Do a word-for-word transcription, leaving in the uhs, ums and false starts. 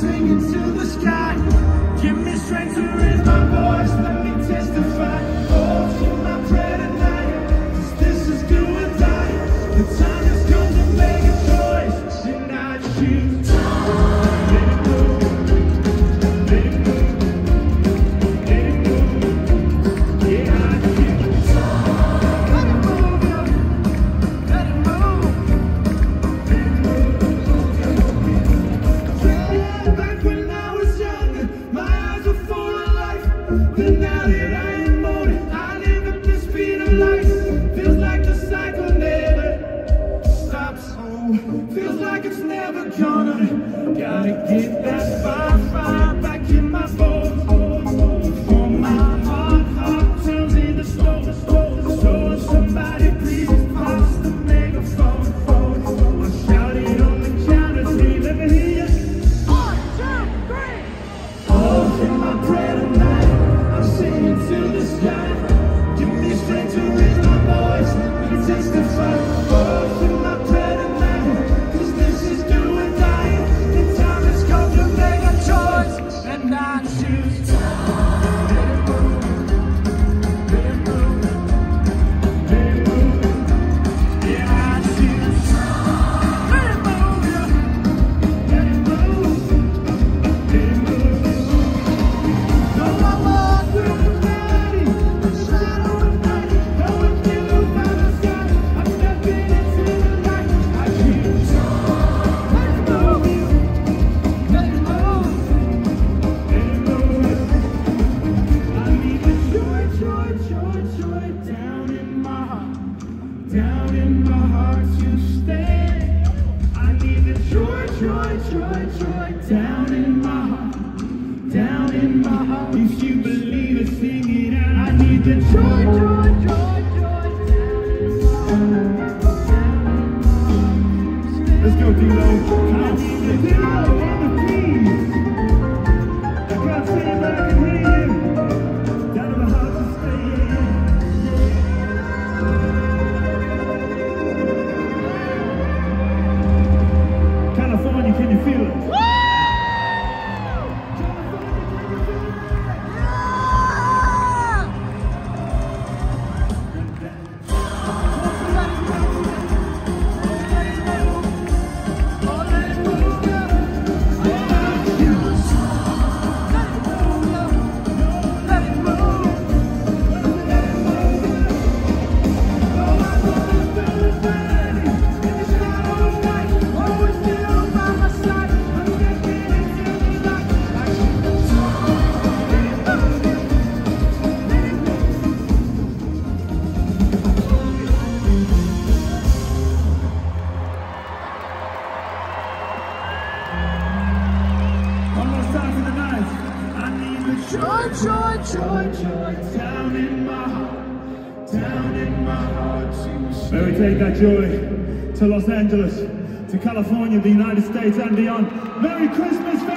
singing to the sky. Give me strength to raise my voice, let me testify. Oh, to my prayer tonight, 'cause this is do or die. The time has come to make a choice, and I choose. Let it move, let it move, let it move. Yeah, I choose. Let it move, let it move, let it move. Yeah, back when I was younger, my eyes were full of life. But now that I am older, I live at the speed of light. Feels like the cycle never stops. Oh, feels like it's never gonna. Gotta get that fire, fire back in my bones. For my heart, heart turns into stone. So somebody please pass the megaphone. I'll shout it on the count of three. Let me hear you. One, two, three. Oh, in my prayer tonight, I'm singing to the sky. Give me strength to raise my voice, let me testify. Oh, in my prayer tonight, 'cause this is do or die. The time has come to make a choice, and I choose. Let it move, let it move, let it move. Yeah, I choose. Let it move, yeah. Let it move, let it move. Though I walk through the valley, the shadow of night, no one can by my side. I'm stepping into the light. I choose. Let it move, let it move, let it move. I need the joy, joy, joy, joy down in my heart, down in my heart to stay. I need the joy, joy, joy, joy down in my heart, down in my heart. If you believe it, sing it out. I need the joy, joy, joy, joy down in my heart, down in my heart. Let's go, D-Lo. I need the D-Lo and the keys. I can't sing it, but I can hear you. Down in my heart to stay. California, can you feel it? One more time for the night. I need the joy, joy, joy, joy down in my heart, down in my heart to stay. May we take that joy to Los Angeles, to California, the United States and beyond. Merry Christmas,